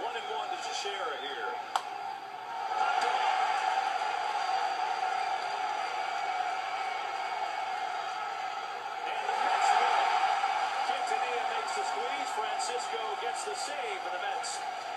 1-1 to Teixeira here. And the Mets win. Quintanilla makes the squeeze. Francisco gets the save for the Mets.